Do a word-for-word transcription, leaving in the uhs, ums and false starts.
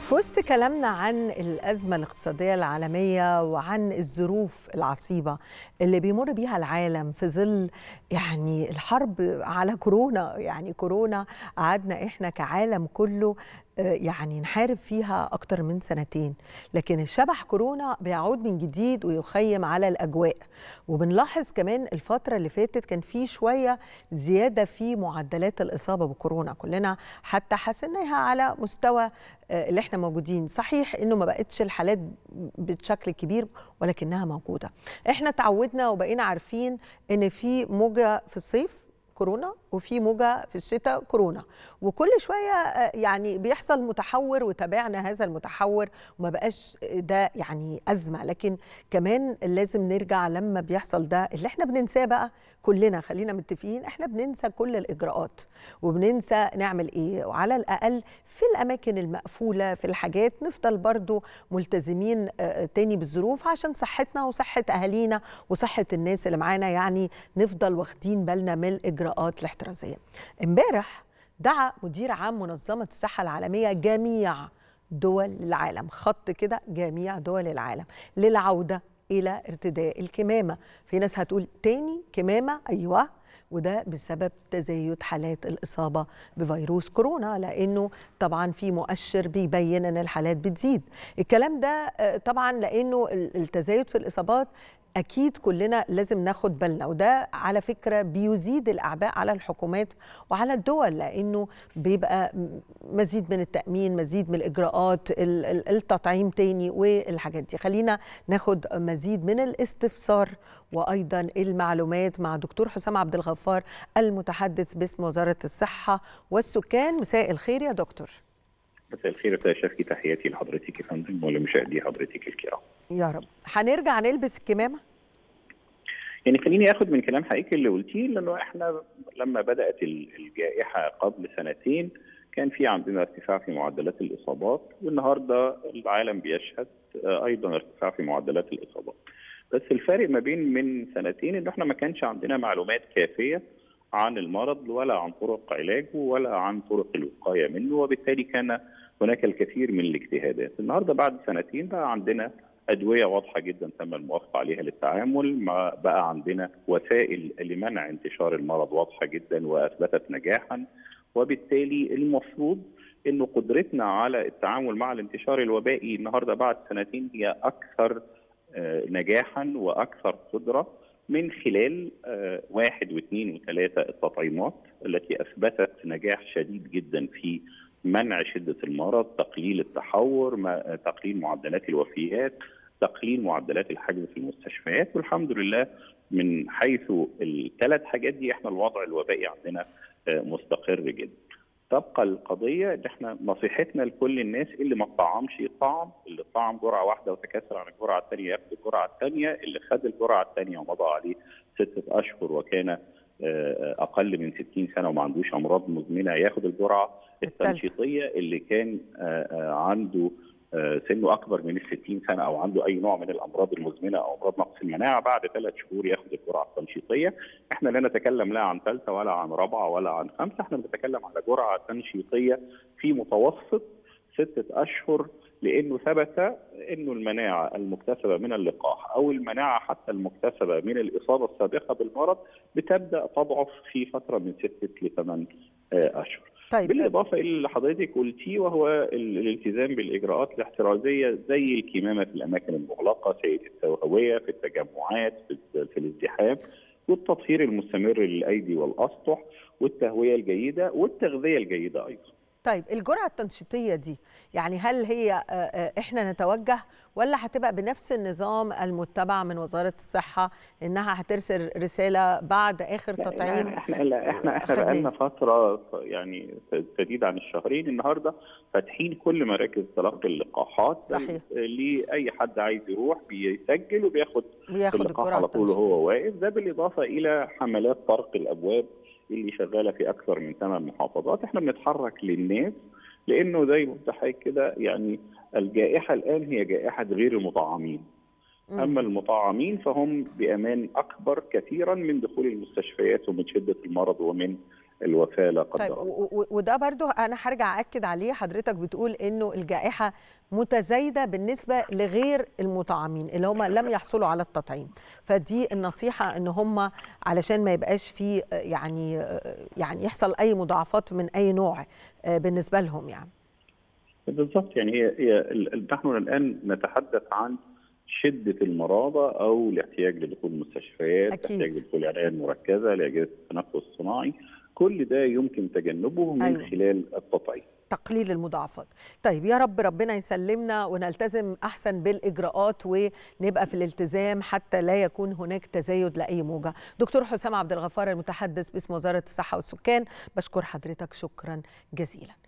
في وسط كلامنا عن الأزمة الاقتصادية العالمية وعن الظروف العصيبة اللي بيمر بيها العالم في ظل يعني الحرب على كورونا، يعني كورونا قعدنا إحنا كعالم كله يعني نحارب فيها أكتر من سنتين، لكن الشبح كورونا بيعود من جديد ويخيم على الأجواء. وبنلاحظ كمان الفترة اللي فاتت كان في شوية زيادة في معدلات الإصابة بكورونا، كلنا حتى حسناها على مستوى اللي احنا موجودين. صحيح انه ما بقتش الحالات بشكل كبير ولكنها موجودة. احنا تعودنا وبقينا عارفين ان في موجة في الصيف كورونا وفي موجة في الشتاء كورونا، وكل شوية يعني بيحصل متحور وتابعنا هذا المتحور وما بقاش ده يعني أزمة، لكن كمان لازم نرجع لما بيحصل ده اللي احنا بننساه بقى كلنا. خلينا متفقين احنا بننسى كل الإجراءات وبننسى نعمل ايه، وعلى الأقل في الأماكن المقفولة في الحاجات نفضل برضو ملتزمين تاني بالظروف عشان صحتنا وصحة أهالينا وصحة الناس اللي معانا، يعني نفضل واخدين بالنا من الإجراءات الاحترازية. امبارح دعا مدير عام منظمة الصحة العالمية جميع دول العالم، خط كده جميع دول العالم، للعودة إلى ارتداء الكمامة. في ناس هتقول تاني كمامة، أيوة، وده بسبب تزايد حالات الإصابة بفيروس كورونا، لأنه طبعا في مؤشر بيبين أن الحالات بتزيد. الكلام ده طبعا لأنه التزايد في الإصابات أكيد كلنا لازم ناخد بالنا، وده على فكرة بيزيد الأعباء على الحكومات وعلى الدول، لأنه بيبقى مزيد من التأمين، مزيد من الإجراءات، التطعيم تاني والحاجات دي. خلينا ناخد مزيد من الاستفسار وأيضا المعلومات مع دكتور حسام عبد الغفار المتحدث باسم وزارة الصحة والسكان. مساء الخير يا دكتور. مساء الخير يا شافي، تحياتي لحضرتك يا فندم ولمشاهدي حضرتك الكرام. يا رب. هنرجع نلبس الكمامة؟ يعني خليني اخد من كلام حضرتك اللي قلتيه، لانه احنا لما بدات الجائحه قبل سنتين كان في عندنا ارتفاع في معدلات الاصابات، والنهارده العالم بيشهد ايضا ارتفاع في معدلات الاصابات. بس الفارق ما بين من سنتين ان احنا ما كانش عندنا معلومات كافيه عن المرض ولا عن طرق علاجه ولا عن طرق الوقايه منه، وبالتالي كان هناك الكثير من الاجتهادات. النهارده بعد سنتين بقى عندنا أدوية واضحة جدا تم الموافقة عليها للتعامل، ما بقى عندنا وسائل لمنع انتشار المرض واضحة جدا وأثبتت نجاحا، وبالتالي المفروض أنه قدرتنا على التعامل مع الانتشار الوبائي النهارده بعد سنتين هي أكثر نجاحا وأكثر قدرة من خلال واحد واثنين وثلاثة التطعيمات التي أثبتت نجاح شديد جدا في منع شدة المرض، تقليل التحور، تقليل معدلات الوفيات، تقليل معدلات الحجز في المستشفيات. والحمد لله من حيث الثلاث حاجات دي احنا الوضع الوبائي عندنا مستقر جدا. تبقى القضيه ان احنا نصيحتنا لكل الناس اللي ما تطعمش يطعم، اللي طعم جرعه واحده وتكاسل عن الجرعه الثانيه ياخد الجرعه الثانيه، اللي خد الجرعه الثانيه ومضى عليه سته اشهر وكان اقل من ستين سنه وما عندوش امراض مزمنه ياخد الجرعه التنشيطيه، اللي كان عنده سنه اكبر من الستين سنه او عنده اي نوع من الامراض المزمنه او امراض نقص المناعه بعد ثلاث شهور ياخد الجرعه التنشيطيه. احنا لا نتكلم لا عن ثالثه ولا عن رابعه ولا عن خمسه، احنا بنتكلم على جرعه تنشيطيه في متوسط سته اشهر، لانه ثبت انه المناعه المكتسبه من اللقاح او المناعه حتى المكتسبه من الاصابه السابقه بالمرض بتبدا تضعف في فتره من سته لثمان اشهر. طيب. بالاضافه الى اللي حضرتك قلتيه وهو الالتزام بالاجراءات الاحترازيه زي الكمامه في الاماكن المغلقه، سيئه التهويه في التجمعات في الازدحام، والتطهير المستمر للايدي والاسطح، والتهويه الجيده والتغذيه الجيده ايضا. طيب الجرعه التنشيطيه دي يعني هل هي احنا نتوجه ولا هتبقى بنفس النظام المتبع من وزاره الصحه انها هترسل رساله بعد اخر تطعيم؟ لا احنا لا احنا احنا بقالنا فتره يعني تزيد عن الشهرين النهارده فاتحين كل مراكز تلقي اللقاحات. صحيح. لاي حد عايز يروح بيسجل وبياخد بياخد اللقاح على طول وهو واقف. ده بالاضافه الى حملات طرق الابواب اللي شغاله في اكثر من ثمان محافظات. احنا بنتحرك للناس لانه زي ما قلت لحضرتك كده، يعني الجائحه الان هي جائحه غير المطعمين. اما المطعمين فهم بامان اكبر كثيرا من دخول المستشفيات ومن شده المرض ومن الوفاه لا قدر طيب الله. وده برضو انا هرجع اكد عليه، حضرتك بتقول انه الجائحه متزايده بالنسبه لغير المطعمين اللي هم لم يحصلوا على التطعيم، فدي النصيحه ان هم علشان ما يبقاش في يعني يعني يحصل اي مضاعفات من اي نوع بالنسبه لهم يعني. بالضبط، يعني هي هي نحن الان نتحدث عن شده المرضى او الاحتياج لدخول المستشفيات، الاحتياج لدخول العنايه المركزه لاجهزه التنفس الصناعي، كل ده يمكن تجنبه من أيوة. خلال التطعيم. تقليل المضاعفات. طيب يا رب ربنا يسلمنا ونلتزم احسن بالاجراءات ونبقى في الالتزام حتى لا يكون هناك تزايد لاي موجه. دكتور حسام عبد الغفار المتحدث باسم وزاره الصحه والسكان، بشكر حضرتك شكرا جزيلا.